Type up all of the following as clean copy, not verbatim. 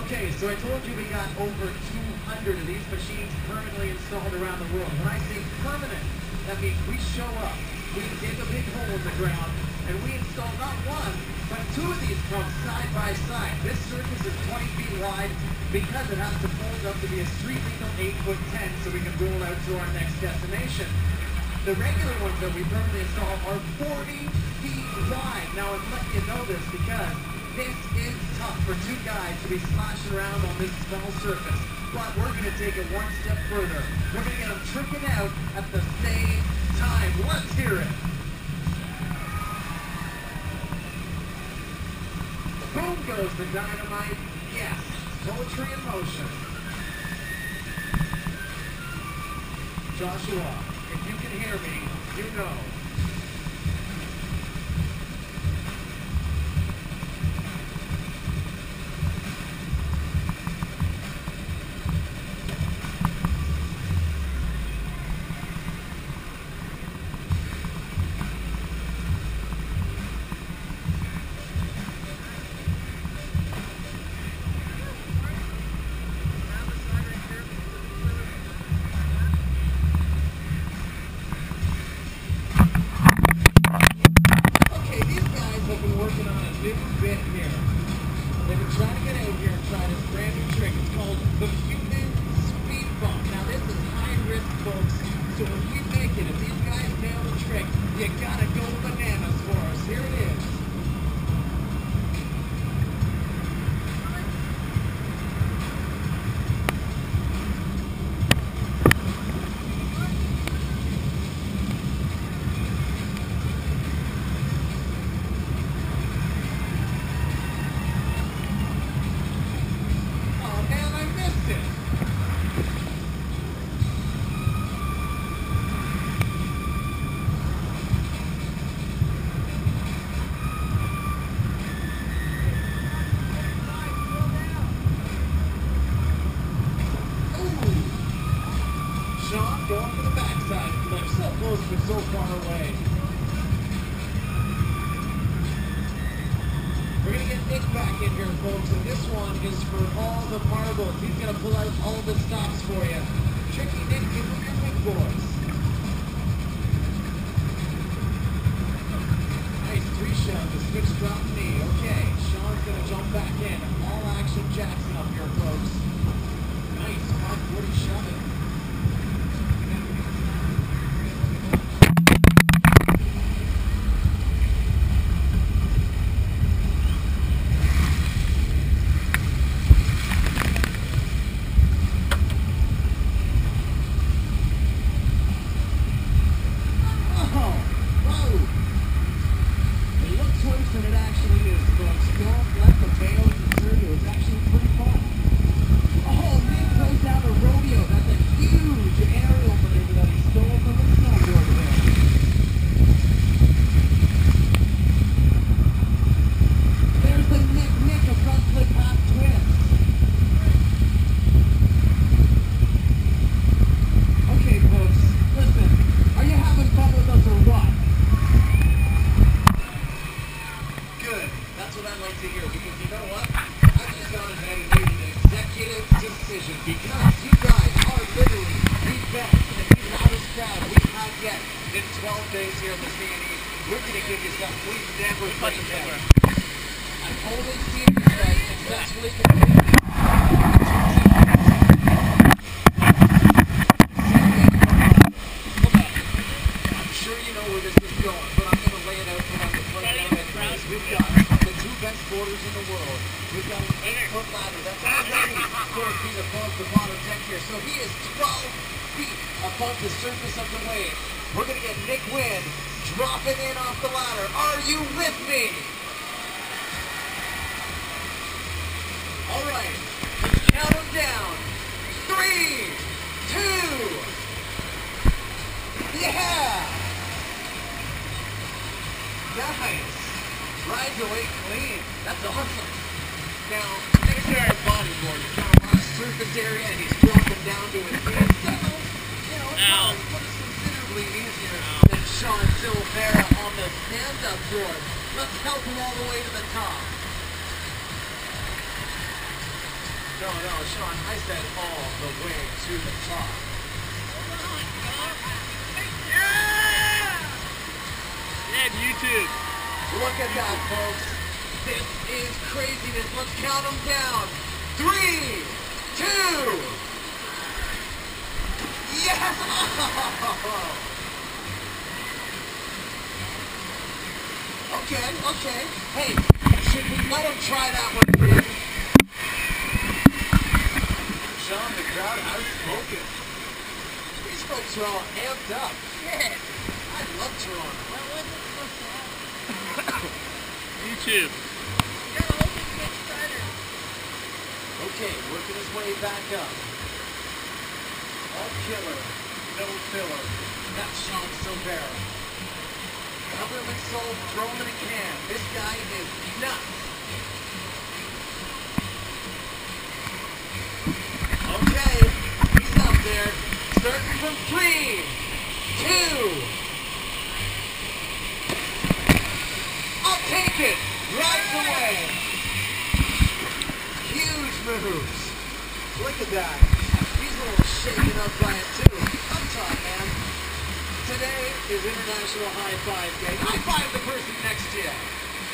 Okay, so I told you we got over 200 of these machines permanently installed around the world. When I say permanent, that means we show up, we dig a big hole in the ground, and we install not one, but two of these pumps side by side. This surface is 20 feet wide because it has to fold up to be a street legal 8'10", so we can roll out to our next destination. The regular ones that we permanently install are 40 feet wide. Now I'm letting you know this because this is tough for two guys to be splashing around on this small surface. But we're going to take it one step further. We're going to get them tricking out at the same time. Let's hear it. Boom goes the dynamite. Yes, poetry in motion. Joshua, if you can hear me, you know. So far away. We're going to get Nick back in here, folks, and this one is for all the marbles. He's going to pull out all the stops for you. Tricky Nick, give him your big boys. Nice three-shove, the switch drop knee. Okay, Sean's going to jump back in. All action Jackson up here, folks. Nice, 540 shoving. In 12 days here at the CNE, we're going to give you stuff we've never put together. I've only seen you guys successfully completed. I'm sure you know where this is going, but I'm going to lay it out for them to play down at first. We've got the two best boarders in the world. We've got an 8-foot ladder that's already 4 feet above the bottom deck here, so he is 12 feet above the surface of the wave. We're going to get Nick Nguyen dropping in off the ladder. Are you with me? All right. Count them down. 3, 2. Yeah. Nice. Rides away clean. That's awesome. Now, Nick's got a bodyboard. He's got a lot of surface area, and he's dropping down to his feet. So, you know, it's considerably easier than Sean Silveira on the stand-up board. Let's help him all the way to the top. No, Sean, I said all the way to the top. Yeah, YouTube. Look at that, folks. This is craziness. Let's count them down. 3, 2. Yes! Okay. Hey, should we let him try that one again? Sean, the crowd has spoken. These folks are all amped up. Yeah, I love Toronto. YouTube. Okay, working his way back up. All killer, no filler. That's Sean Silveira. Government sold, throw him in a can. This guy is nuts. Okay, he's out there. Starting from 3, 2. I'll take it. Right away. Huge moves. Look at that. He's a little shaken up by it too. Up top, man. Today is International High Five Day. High five the person next to you.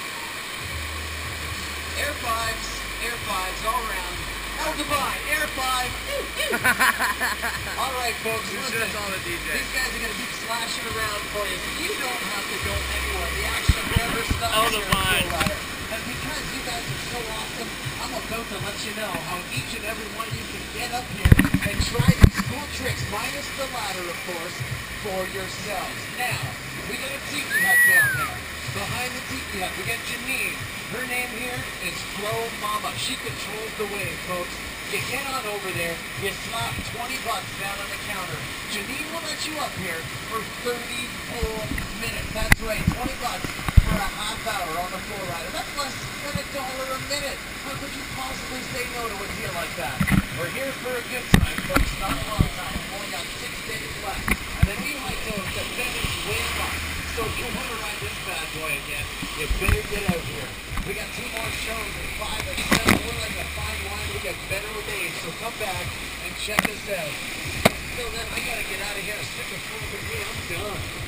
Air fives all around. Oh, goodbye. Air five. All right, folks. Listen, these guys are going to keep slashing around for you, so you don't have to go anywhere. The action never stops here at FlowRider. And because you guys are so awesome, I'm about to let you know how each and every one of you can get up here and try these cool tricks, minus the ladder, of course, for yourselves. Now, we got a tiki hut down there. Behind the tiki hut, we got Janine. Her name here is Flow Mama. She controls the wave, folks. You get on over there, you slap $20 down on the counter. Janine will let you up here for 30 full minutes. That's right, $20 for a half hour on the FlowRider. That's less than $1 a minute. How could you possibly say no to a deal like that? We're here for a good time, folks, not a long time. We've only got 6 days left. And then we like to finish way up. So if you want to ride this bad boy again, you better get out here. We got 2 more shows at 5 and 7. We're like a fine wine. We get better with age. So come back and check us out. Until then, I got to get out of here. Stick a fool with me. I'm done.